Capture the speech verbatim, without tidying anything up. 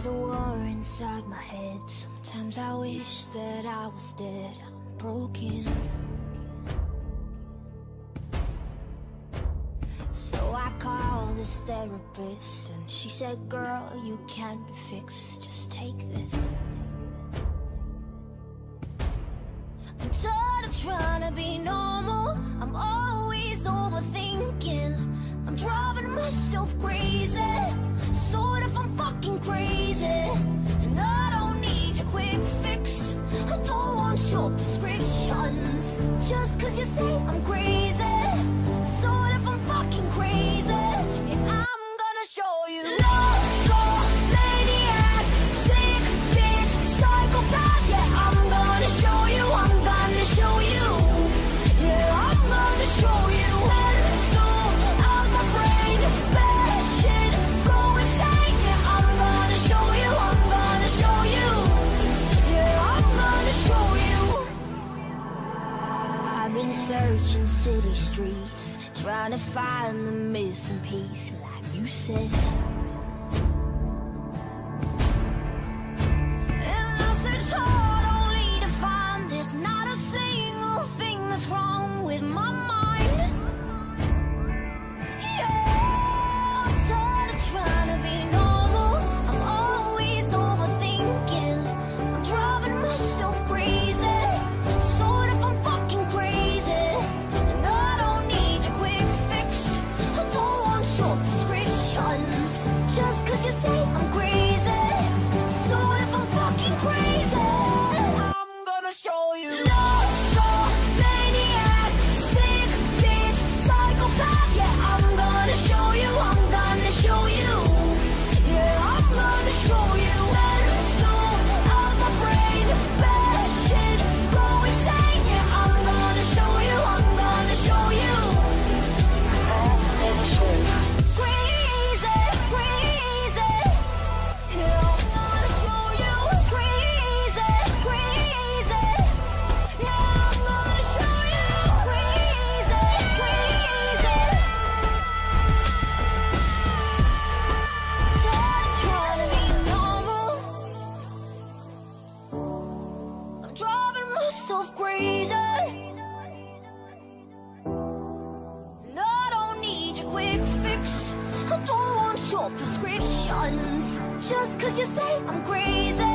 There's a war inside my head. Sometimes I wish that I was dead. I'm broken. So I called this therapist and she said, girl, you can't be fixed, just take this. I'm tired of trying to be normal. I'm always overthinking. I'm driving myself crazy. Sort of, I'm fucking crazy. And I don't need your quick fix. I don't want your prescriptions. Just cause you say I'm crazy. Sort of, I'm fucking crazy. And I'm gonna show you. Loco, maniac, sick bitch, psychopath. Yeah, I'm gonna show you. I'm gonna show you. Yeah, I'm gonna show you. Mental out my brain, bad shit, go insane. Yeah, I'm gonna show you. I'm gonna show you. Yeah, I'm gonna show you. I've been searching city streets, trying to find the missing piece, like you said. And I search hard only to find there's not a single thing that's wrong with my mind. Yeah, I'm tired of trying to be normal. I'm always overthinking. I'm driving myself crazy. Sort of, I'm fucking crazy. And I don't need your quick fix. I don't want your prescriptions. Just cause you say I'm crazy. Sort of, I'm fucking crazy. I'm gonna show you. Loco, maniac, sick bitch, psychopath. Yeah, I'm gonna show you. I'm gonna show you. Yeah, I'm gonna show you. Mental out my brain, bad shit, go insane. Yeah, I'm gonna show you. I'm gonna show you. I'm gonna show you. Crazy, crazy. Yeah, I'm gonna show you. Crazy, crazy. Yeah, I'm gonna show you. Crazy, crazy. Tired of trying to be normal. I'm driving myself crazy. And I don't need your quick fix. I don't want your prescriptions. Just cause you say I'm crazy.